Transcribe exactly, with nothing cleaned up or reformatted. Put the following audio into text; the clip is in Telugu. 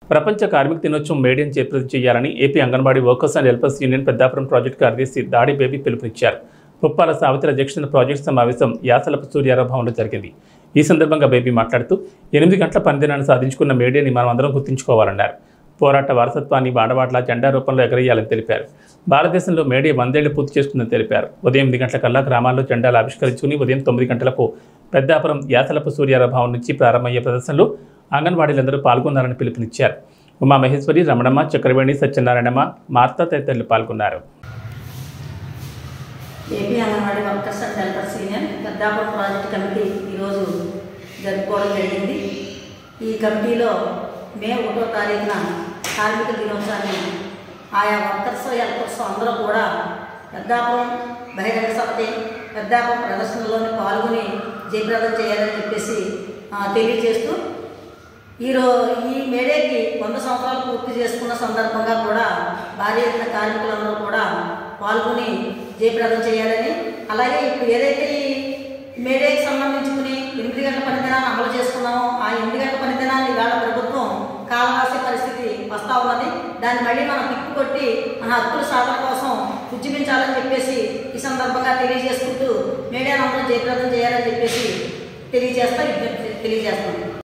ప్రపంచ కార్మిక దినోత్సవం మేడేని జయప్రదం చేయాలని AP anganwadi workers and helpers union Peddapuram project కార్యదర్శి దాడి బేబీ పిలుపునిచ్చారు. పుప్పాల సావిత్రి అధ్యక్షతన ప్రాజెక్టు సమావేశం యాసలపు సూర్యారావు భవన్లో జరిగింది. ఈ సందర్భంగా బేబీ మాట్లాడుతూ ఎనిమిది గంటల పనిదినాన్ని సాధించుకున్న మేడేని మనం అందరం గుర్తుంచుకోవాలన్నారు. పోరాట వారసత్వాన్ని వాడవాట్ల జెండా రూపంలో ఎగరేయాలని తెలిపారు. భారతదేశంలో మేడే వందేళ్లు పూర్తి చేసుకుందని తెలిపారు. ఉదయం ఎనిమిది గంటల కల్లా గ్రామాల్లో జెండాలు ఆవిష్కరించుకుని ఉదయం తొమ్మిది గంటలకు పెద్దాపురం యాసలపు సూర్యారావు భవన్ నుంచి ప్రారంభమయ్యే ప్రదర్శనలో అంగన్వాడీలందరూ పాల్గొన్నారని పిలుపునిచ్చారు. ఉమా మహేశ్వరి, రమణమ్మ, చక్రవేణి, సత్యనారాయణమ్మ, మార్తా తదితరులు పాల్గొన్నారు. AP anganwadi workers and helpers union Peddapuram project committee ఈరోజు జరుపుకోవడం జరిగింది. ఈ కమిటీలో మే ఒకటో తారీఖున కార్మిక దినోత్సవాన్ని ఆయా వర్కర్స్ హెల్పర్స్ అందరూ కూడా పెద్దాపురం బహిరంగ సభకి పెద్దాపురం ప్రదర్శనలోని పాల్గొని జయప్రదం చేయాలని చెప్పేసి తెలియజేస్తూ ఈరో ఈ మేడేకి వంద సంవత్సరాలు పూర్తి చేసుకున్న సందర్భంగా కూడా భారీ ఎత్తున కార్మికులందరూ కూడా పాల్గొని జయప్రదం చేయాలని, అలాగే ఇప్పుడు ఏదైతే ఈ మేడేకి సంబంధించుకుని ఎనిమిది గంటల పనిదినాన్ని అమలు చేసుకున్నామో ఆ ఎనిమిది గంటల పనిదినాన్ని ఇవాళ ప్రభుత్వం కాలరాసే పరిస్థితి వస్తూ ఉన్నది. దాన్ని మళ్ళీ మనం తిప్పు కొట్టి మన హక్కుల సాధన కోసం ఉద్యమించాలని చెప్పేసి ఈ సందర్భంగా తెలియజేసుకుంటూ మేడేని అందరూ జయప్రదం చేయాలని చెప్పేసి తెలియజేస్తా తెలియజేస్తాం